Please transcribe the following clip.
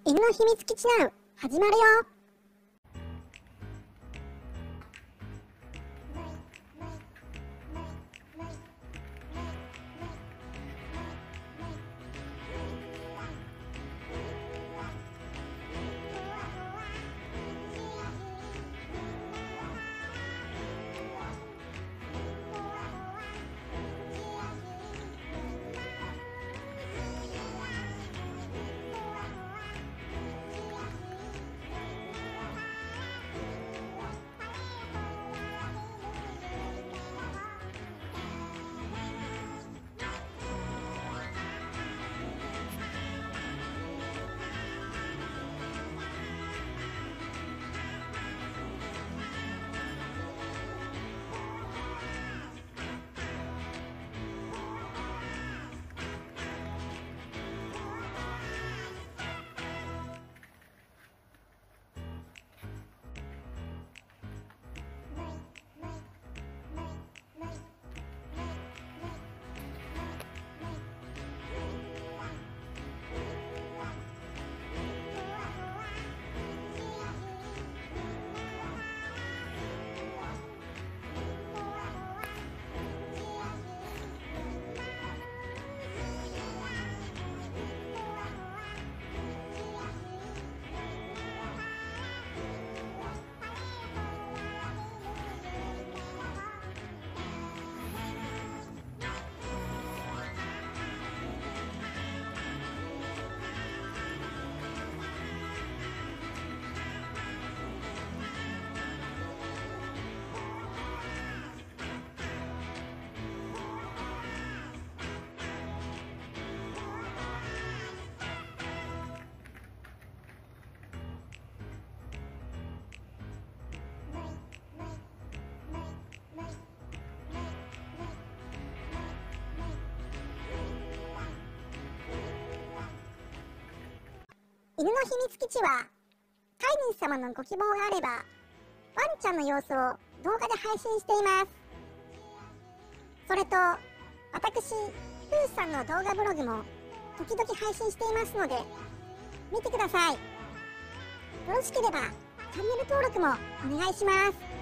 犬の秘密基地ナウ始まるよ。犬の秘密基地は飼い主様のご希望があればワンちゃんの様子を動画で配信しています。それと私プーさんの動画ブログも時々配信していますので見てください。よろしければチャンネル登録もお願いします。